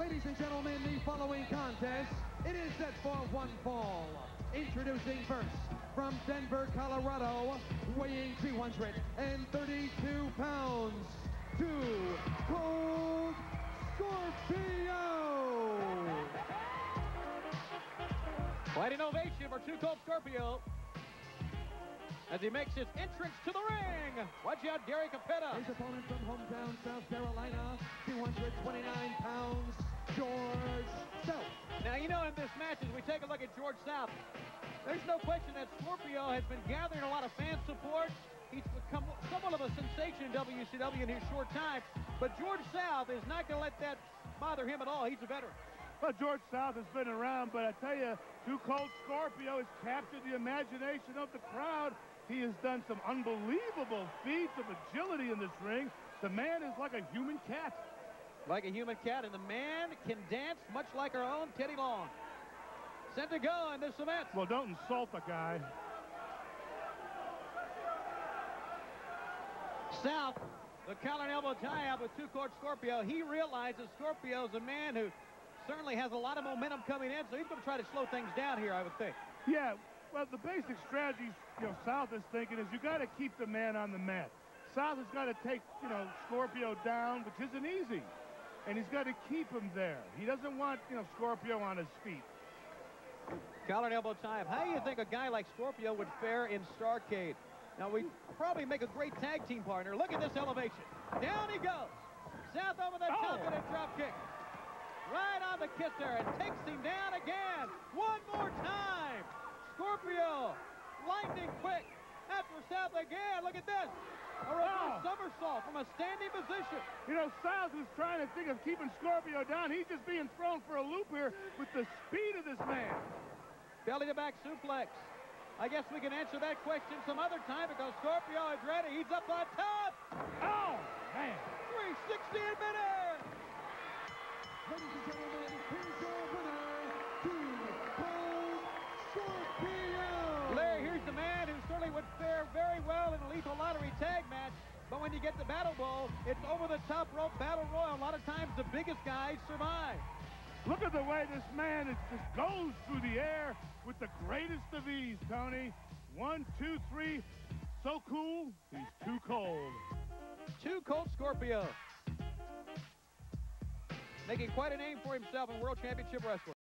Ladies and gentlemen, the following contest, it is set for one fall. Introducing first, from Denver, Colorado, weighing 232 pounds, Too Cold Scorpio. Quite an ovation for Too Cold Scorpio as he makes his entrance to the ring. Watch out, Gary Capetta. His opponent from hometown, South Carolina, 229 pounds, George South. Now, you know, in this match, as we take a look at George South, there's no question that Scorpio has been gathering a lot of fan support. He's become somewhat of a sensation in WCW in his short time. But George South is not going to let that bother him at all. He's a veteran. Well, George South has been around, but I tell you, Too Cold Scorpio has captured the imagination of the crowd. He has done some unbelievable feats of agility in this ring. The man is like a human cat. Like a human cat, and the man can dance much like our own Teddy Long. Set to go in this event. Well, don't insult the guy. South, the collar and elbow tie-up with Too Cold Scorpio. He realizes Scorpio's a man who certainly has a lot of momentum coming in, so he's going to try to slow things down here, I would think. Yeah, well, the basic strategy, South is thinking is you got to keep the man on the mat. South has got to take, Scorpio down, which isn't easy. And he's got to keep him there. He doesn't want, Scorpio on his feet. Collar and elbow tie-up. How do you think a guy like Scorpio would fare in Starrcade? Now, we probably make a great tag team partner. Look at this elevation. Down he goes. South over the top with a drop kick. Right on the kiss there, and takes him down again. One more time. Scorpio, lightning quick. After South again. Look at this. A reverse somersault from a standing position. South is trying to think of keeping Scorpio down. He's just being thrown for a loop here with the speed of this man. Belly to back suplex. I guess we can answer that question some other time because Scorpio is ready. He's up on top. Oh, man. 360 in midair. Ladies and gentlemen, here's your winner, Too Cold Scorpio. Larry, here's the man who certainly would fare very well in a lethal lottery tag match. But when you get the Battle Bowl, it's over the top rope battle royal. A lot of times the biggest guys survive. Look at the way this man just goes through the air with the greatest of ease, Tony. 1, 2, 3. So cool, he's too cold. Too Cold Scorpio. Making quite a name for himself in World Championship Wrestling.